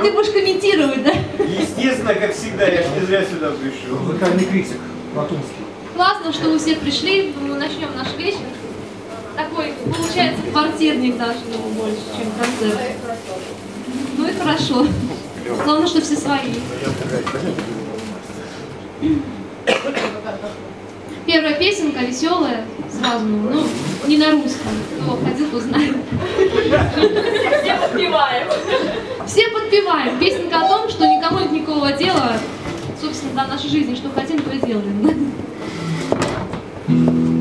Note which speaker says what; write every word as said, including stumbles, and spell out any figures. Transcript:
Speaker 1: ты будешь комментировать, да?
Speaker 2: Естественно, как всегда, я ж не зря сюда пришел.
Speaker 3: Музыкальный критик, Латунский.
Speaker 1: Классно, что вы все пришли, мы начнем наш вечер. Такой, получается, квартирник даже, ну, больше, чем концерт. Ну и хорошо. Главное, что все свои. Первая песенка веселая, сразу, ну, не на русском. Кто ходил, то знает.
Speaker 4: Все подпеваем.
Speaker 1: Все подпеваем. Песенка о том, что никому нет никакого дела, собственно, до нашей жизни, что хотим, то и делаем.